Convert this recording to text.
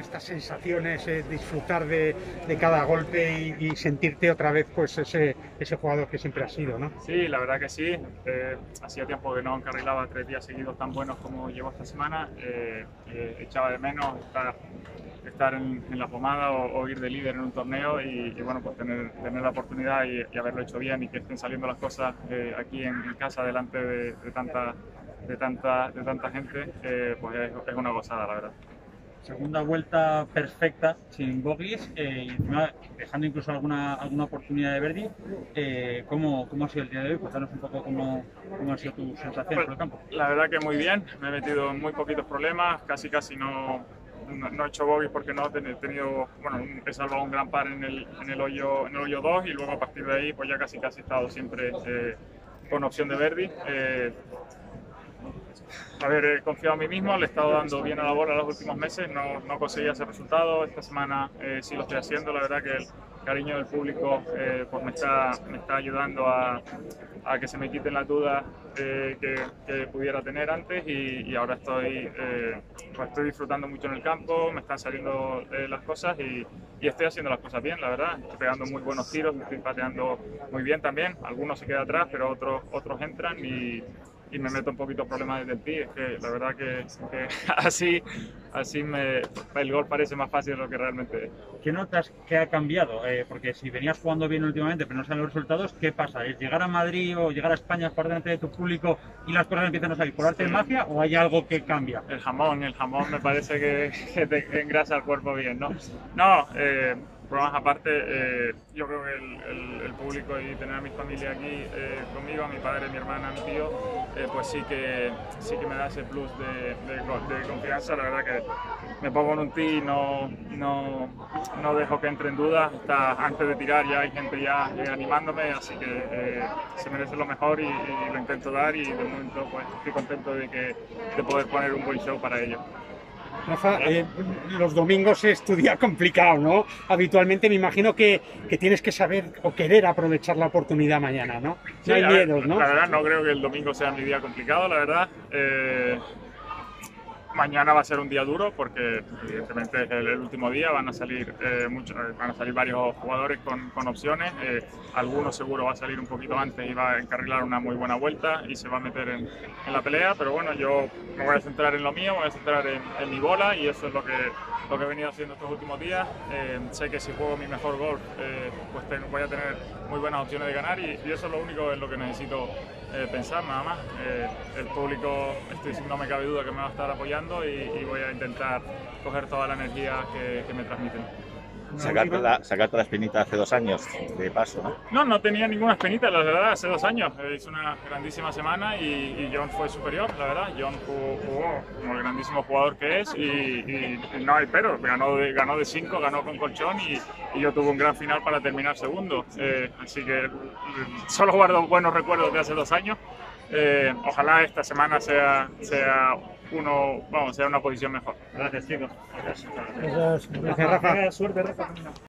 estas sensaciones, disfrutar de cada golpe y sentirte otra vez pues ese jugador que siempre has sido, ¿no? Sí, la verdad que sí. Hacía tiempo que no encarrilaba 3 días seguidos tan buenos como llevo esta semana. Echaba de menos estar en la pomada o ir de líder en un torneo y bueno, pues tener la oportunidad y haberlo hecho bien y que estén saliendo las cosas aquí en casa delante de tanta gente, pues es una gozada, la verdad. Segunda vuelta perfecta, sin bogies, y encima dejando incluso alguna oportunidad de birdie. ¿Cómo ha sido el día de hoy? Cuéntanos un poco cómo ha sido tu sensación por el campo. La verdad que muy bien, me he metido en muy poquitos problemas, casi no he hecho bogies porque no he tenido, bueno, he salvado un gran par en el hoyo 2 y luego a partir de ahí pues ya casi he estado siempre con opción de birdie. He confiado en mí mismo, le he estado dando bien a la bola los últimos meses, no conseguía ese resultado. Esta semana sí lo estoy haciendo. La verdad que el cariño del público pues me está ayudando a que se me quiten las dudas que pudiera tener antes y ahora estoy disfrutando mucho en el campo, me están saliendo las cosas y estoy haciendo las cosas bien, la verdad. Estoy pegando muy buenos tiros, estoy pateando muy bien también. Algunos se quedan atrás, pero otros entran y me meto un poquito problemas desde el tee. Es que la verdad que así el golf parece más fácil de lo que realmente es. ¿Qué notas que ha cambiado? Porque si venías jugando bien últimamente pero no salen los resultados, ¿qué pasa? ¿Es llegar a Madrid o llegar a España por delante de tu público y las cosas empiezan a salir por arte de magia o hay algo que cambia? El jamón me parece que te engrasa el cuerpo bien, ¿no? No, problemas aparte, yo creo que el público y tener a mi familia aquí conmigo, a mi padre, mi hermana, mi tío, pues sí que me da ese plus de confianza. La verdad que me pongo en un tee y no dejo que entre en dudas. Antes de tirar ya hay gente ya animándome, así que se merece lo mejor y lo intento dar y de momento pues estoy contento de poder poner un buen show para ellos. Rafa, los domingos es tu día complicado, ¿no? Habitualmente me imagino que tienes que saber o querer aprovechar la oportunidad mañana, ¿no? Sí, no hay miedos, ¿no? La verdad no creo que el domingo sea mi día complicado, la verdad. Mañana va a ser un día duro porque evidentemente es el último día, van a salir varios jugadores con opciones, algunos seguro va a salir un poquito antes y va a encarrilar una muy buena vuelta y se va a meter en la pelea, pero bueno, yo me voy a centrar en lo mío, me voy a centrar en mi bola y eso es lo que he venido haciendo estos últimos días. Sé que si juego mi mejor golf pues voy a tener muy buenas opciones de ganar y eso es lo único en lo que necesito pensar, nada más. El público, no me cabe duda que me va a estar apoyando y voy a intentar coger toda la energía que me transmiten. Sacarte la espinita hace 2 años, de paso, ¿no? No tenía ninguna espinita, la verdad, hace 2 años. Hice una grandísima semana y John fue superior, la verdad. John jugó como el grandísimo jugador que es y no hay pero, ganó de 5, ganó con colchón y yo tuve un gran final para terminar segundo. Así que solo guardo buenos recuerdos de hace 2 años. Ojalá esta semana sea una posición mejor. Gracias, chicos. Gracias, Rafa. Suerte, Rafa.